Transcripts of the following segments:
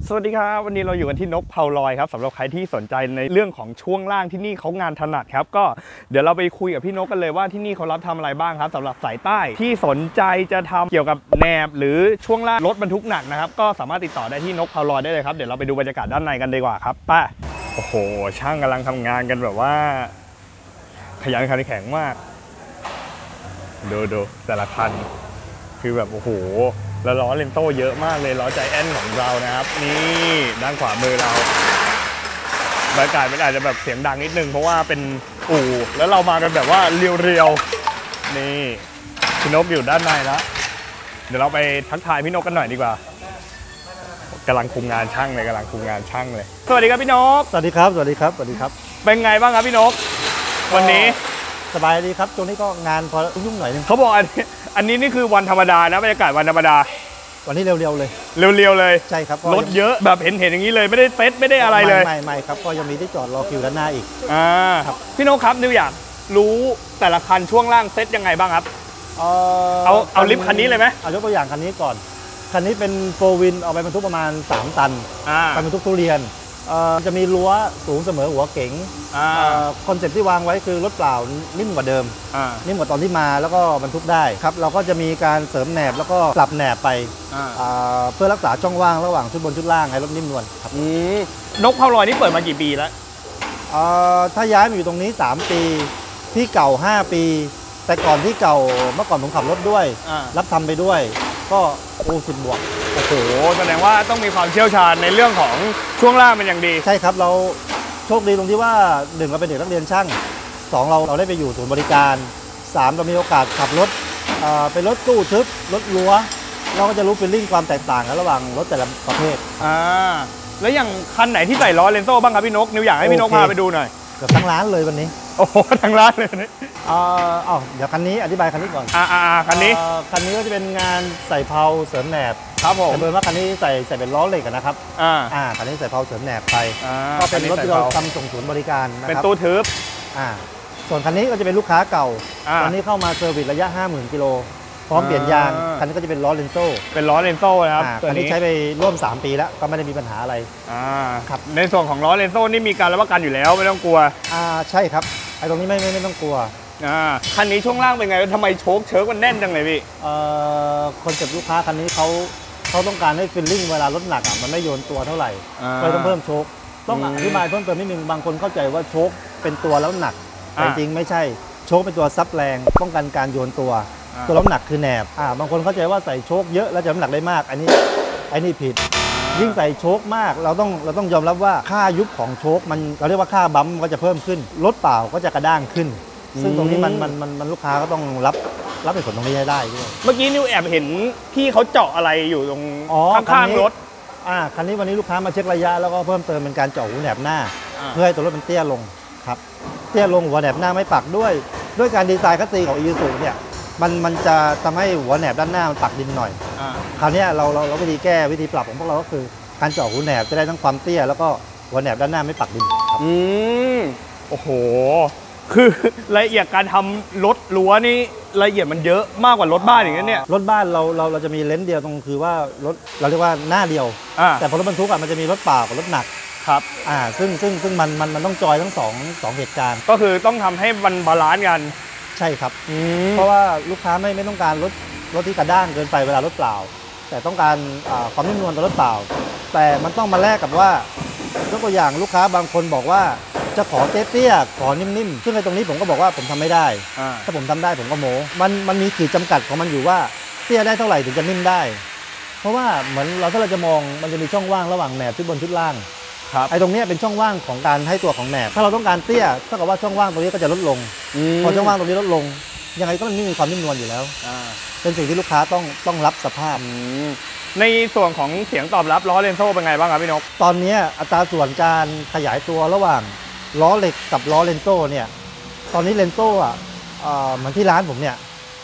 สวัสดีครับวันนี้เราอยู่กันที่นกเพาลอยครับสำหรับใครที่สนใจในเรื่องของช่วงล่างที่นี่เขางานถนัดครับก็เดี๋ยวเราไปคุยกับพี่นกกันเลยว่าที่นี่เขารับทำอะไรบ้างครับสำหรับสายใต้ที่สนใจจะทำเกี่ยวกับแหนบหรือช่วงล่างรถบรรทุกหนักนะครับก็สามารถติดต่อได้ที่นกเพาลอยได้เลยครับเดี๋ยวเราไปดูบรรยากาศด้านในกันดีกว่าครับป้าโอ้โหช่างกำลังทำงานกันแบบว่าขยันขันแข็งมากดูแต่ละคันคือแบบโอ้โหแล้วล้อเลนโต้เยอะมากเลยล้อใจแอนของเรานะครับนี่ด้านขวามือเราบรรยากาศมันอาจจะแบบเสียงดังนิดนึงเพราะว่าเป็นอู่แล้วเรามากันแบบว่าเรียวๆนี่พี่นกอยู่ด้านในแล้วเดี๋ยวเราไปทักทายพี่นกกันหน่อยดีกว่ากำลังคุมงานช่างเลยสวัสดีครับพี่นกสวัสดีครับสวัสดีครับสวัสดีครับเป็นไงบ้างครับพี่นกวันนี้สบายดีครับตรงนี้ก็งานพอยุ่งหน่อยนึงเขาบอกอันนี้นี่คือวันธรรมดานะบรรยากาศวันธรรมดาวันนี้เร็วๆเลยใช่ครับรถเยอะแบบเห็นอย่างนี้เลยไม่ได้เซตไม่ได้อะไรเลยไม่ครับก็ยังมีที่จอดรอคิวด้านหน้าอีกครับพี่นกครับนิวอยากรู้แต่ละคันช่วงล่างเซตยังไงบ้างครับเอาลิฟต์คันนี้เลยไหมเอายกตัวอย่างคันนี้ก่อนคันนี้เป็นโฟร์วินเอาไปบรรทุกประมาณ3 ตันไปบรรทุกทุเรียนจะมีรั้วสูงเสมอหัวเก๋งคอนเซ็ปต์ที่วางไว้คือรถเปล่านิ่มกว่าเดิมนิ่มกว่าตอนที่มาแล้วก็บรรทุกได้ครับเราก็จะมีการเสริมแหนบแล้วก็ปรับแหนบไปเพื่อรักษาช่องว่างระหว่างชุดบนชุดล่างให้รถนิ่มนวลครับนกเพาลอยนี่เปิดมากี่ปีแล้วถ้าย้ายมาอยู่ตรงนี้3 ปีที่เก่า5 ปีแต่ก่อนที่เก่าเมื่อก่อนผมขับรถด้วยรับทำไปด้วยก็10 บวกโอ้โหแสดงว่าต้องมีความเชี่ยวชาญในเรื่องของช่วงล่างเป็นอย่างดีใช่ครับเราโชคดีตรงที่ว่า1เราเป็นเด็กนักเรียนช่าง2เราได้ไปอยู่ศูนย์บริการ3เรามีโอกาสขับรถเป็นรถตู้ทึบรถรั้วเราก็จะรู้ฟีลลิ่งความแตกต่างกันระหว่างรถแต่ละประเภทแล้วอย่างคันไหนที่ใส่ล้อเลนโซ่บ้างครับพี่นกนิวอยากให้พี่นกพาไปดูหน่อยเกือบทั้งร้านเลยวันนี้โอ้โหทั้งร้านเลยนี่เดี๋ยวคันนี้อธิบายคันนี้ก่อนคันนี้ก็จะเป็นงานใส่เพลาเสริมแหนบครับผมแต่เบอร์ว่าคันนี้ใส่เป็นล้อเหล็กนะครับคันนี้ใส่เพลาเสริมแหนบไปก็เป็นรถที่เราทำส่งศูนย์บริการนะครับเป็นตู้ทึบส่วนคันนี้ก็จะเป็นลูกค้าเก่าตอนนี้เข้ามาเซอร์วิสระยะ 50,000 กิโลพร้อมเปลี่ยนยางคันนี้ก็จะเป็นล้อเลนโซ่นะครับคันนี้ใช้ไปร่วม3 ปีแล้วก็ไม่ได้มีปัญหาอะไรครับในส่วนของล้อเลนโซ่นี่มีการรับประกันอยู่แล้วไม่ต้องกลัวใช่ครับไอ้ตรงนี้ไม่ต้องกลัวคันนี้ช่วงล่างเป็นไงทำไมโชคเชิร์กมันแน่นจังเลยพี่คอนเซ็ปต์ลูกค้าคันนี้เขาต้องการให้ฟีลลิ่งเวลารถหนักมันไม่โยนตัวเท่าไหร่เลยต้องเพิ่มโชคต้องอธิบายเพิ่มเติมนิดนึงบางคนเข้าใจว่าโชคเป็นตัวแล้วหนักแต่จริงไม่ใช่โชคเป็นตัวซับแรงป้องกันการโยนตัวน้ำหนักคือแหนบบางคนเข้าใจว่าใส่โชคเยอะแล้วจะน้ำหนักได้มากอันนี้ผิดยิ่งใส่โชคมากเราต้องยอมรับว่าค่ายุบของโชคมันเราเรียกว่าค่าบัมก็จะเพิ่มขึ้นรถเปล่าก็จะกระด้างขึ้นซึ่งตรงนี้มันลูกค้าก็ต้องรับเหตุผลตรงนี้ให้ได้ด้วยเมื่อกี้นิวแอบเห็นพี่เขาเจาะอะไรอยู่ตรงข้างๆรถคันนี้วันนี้ลูกค้ามาเช็คระยะแล้วก็เพิ่มเติมเป็นการเจาะหูแหนบหน้าเพื่อให้ตัวรถมันเตี้ยลงครับเตี้ยลงหัวแหนบหน้าไม่ปักด้วยการดีไซน์คัสซีของIsuzuเนี่ยมันจะทำให้หัวแหนบด้านหน้ามันปักดินหน่อยคราวนี้เราวิธีแก้วิธีปรับของพวกเราก็คือการเจาะหูแหนบจะได้ทั้งความเตี้ยแล้วก็หัวแหนบด้านหน้าไม่ปักดินครับโอ้โหคือละเอียดการทำรถรั้วนี่ละเอียดมันเยอะมากกว่ารถบ้านอย่างนี้เนี่ยรถบ้านเราจะมีเลนส์เดียวตรงคือว่ารถเราเรียกว่าหน้าเดียวแต่พอรถบรรทุกมันจะมีรถเปล่ากับรถหนักครับซึ่งมันต้องจอยทั้งสองเหตุการณ์ก็คือต้องทำให้มันบาลานซ์กันใช่ครับเพราะว่าลูกค้าไม่ต้องการรถที่กระด้างเกินไปเวลารถเปล่าแต่ต้องการความนิ่มนวลต่อรถเปล่าแต่มันต้องมาแลกกับว่ายกตัวอย่างลูกค้าบางคนบอกว่าจะขอเตี้ยขอนิ่มๆซึ่งในตรงนี้ผมก็บอกว่าผมทำไม่ได้ถ้าผมทำได้ผมก็โม้มันมีขีดจำกัดของมันอยู่ว่าเตี้ยได้เท่าไหร่ถึงจะนิ่มได้เพราะว่าเหมือนถ้าเราจะมองมันจะมีช่องว่างระหว่างแหนบชุดบนชุดล่างไอ้ตรงนี้เป็นช่องว่างของการให้ตัวของแหนบถ้าเราต้องการเตี้ยเท่ากับว่าช่องว่างตรงนี้ก็จะลดลงพอช่องว่างตรงนี้ลดลงยังไงก็มันไม่มีความนิ่มนวลอยู่แล้วเป็นสิ่งที่ลูกค้าต้องรับสภาพในส่วนของเสียงตอบรับล้อเลนโซ่เป็นไงบ้างครับพี่นกตอนนี้อัตราส่วนการขยายตัวระหว่างล้อเหล็กกับล้อเลนโซ่เนี่ยตอนนี้เลนโซ่เหมือนที่ร้านผมเนี่ย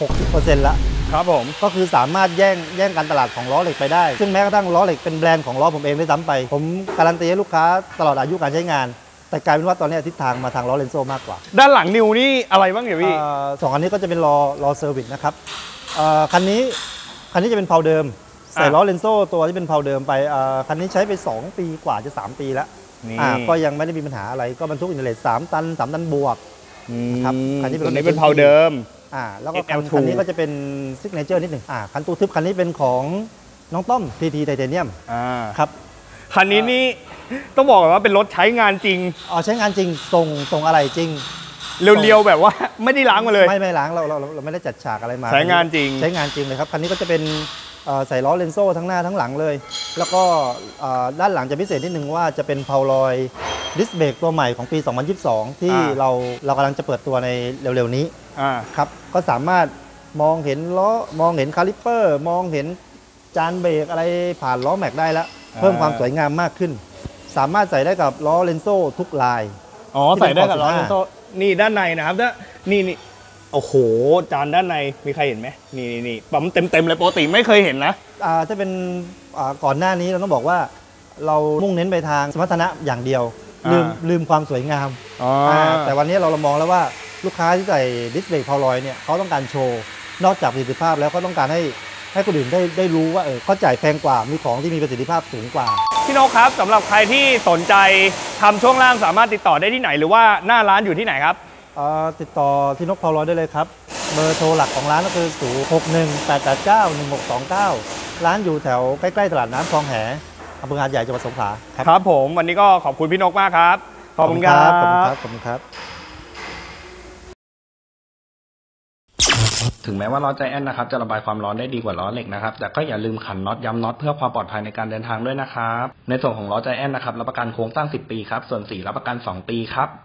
60% ละครับผมก็คือสามารถแย่งการตลาดของล้อเหล็กไปได้ซึ่งแม้กระทั่งล้อเหล็กเป็นแบรนด์ของล้อผมเองด้วยซ้ำไปผมการันตีให้ลูกค้าตลอดอายุการใช้งานแต่กลายเป็นว่าตอนนี้ทิศทางมาทางล้อเลนโซ่มากกว่าด้านหลังนิวนี่อะไรบ้างเนี่ยพี่ 2 อันนี้ก็จะเป็นล้อเซอร์วิสนะครับคันนี้จะเป็นเพลาเดิมใส่ล้อเลนโซ่ตัวที่เป็นเพาเดิมไปคันนี้ใช้ไป2 ปีกว่าจะ3 ปีแล้วก็ยังไม่ได้มีปัญหาอะไรก็บรรทุกอินเทอร์เน็ต3 ตัน3 ตันบวกครับคันนี้เป็นเพาเดิมแล้วก็คันนี้ก็จะเป็นซิกเนเจอร์นิดหนึ่งคันตู้ทึบคันนี้เป็นของน้องต้อม TT ไทเทเนียมครับคันนี้นี่ต้องบอกว่าเป็นรถใช้งานจริงใช้งานจริงส่งอะไรจริงเรียวๆแบบว่าไม่ได้ล้างมาเลยไม่ล้างเราไม่ได้จัดฉากอะไรมาใช้งานจริงเลยครับคันนี้ก็จะเป็นใส่ล้อเลนโซ่ทั้งหน้าทั้งหลังเลยแล้วก็ด้านหลังจะพิเศษนิดนึงว่าจะเป็นเพาลอยดิสเบรกตัวใหม่ของปี 2022 ที่เรากำลังจะเปิดตัวในเร็วๆนี้ครับก็สามารถมองเห็นล้อมองเห็นคาลิปเปอร์มองเห็นจานเบรกอะไรผ่านล้อแม็กได้แล้วเพิ่มความสวยงามมากขึ้นสามารถใส่ได้กับล้อเลนโซ่ทุกลายใส่ได้กับล้อเลนโซ่นี่ด้านในนะครับนี่โอ้โหจานด้านในมีใครเห็นไหมนี่ปั๊มเต็มเลยปกติไม่เคยเห็นนะถ้าเป็นก่อนหน้านี้เราต้องบอกว่าเรามุ่งเน้นไปทางสมรรถนะอย่างเดียวลืมความสวยงามแต่วันนี้เรามองแล้วว่าลูกค้าที่ใส่ดิสเบรกเพาลอยเนี่ยเขาต้องการโชว์นอกจากประสิทธิภาพแล้วก็ต้องการให้คนอื่นได้รู้ว่าเขาจ่ายแพงกว่ามีของที่มีประสิทธิภาพสูงกว่าพี่นกครับสำหรับใครที่สนใจทำช่วงล่างสามารถติดต่อได้ที่ไหนหรือว่าหน้าร้านอยู่ที่ไหนครับติดต่อที่นกเพาลอยได้เลยครับเบอร์โทรหลักของร้านก็คือ0618891629ร้านอยู่แถวใกล้ๆตลาดน้ำคลองแหอำเภอหาดใหญ่จังหวัดสงขลาครับผมวันนี้ก็ขอบคุณพี่นกมากครับขอบคุณครับถึงแม้ว่าล้อใจแอนนะครับจะระบายความร้อนได้ดีกว่าล้อเหล็กนะครับแต่ก็อย่าลืมขันน็อตย้ำน็อตเพื่อความปลอดภัยในการเดินทางด้วยนะครับในส่วนของล้อใจแอนนะครับรับประกันโครงสร้าง10 ปีครับส่วนสีรับประกัน2 ปีครับ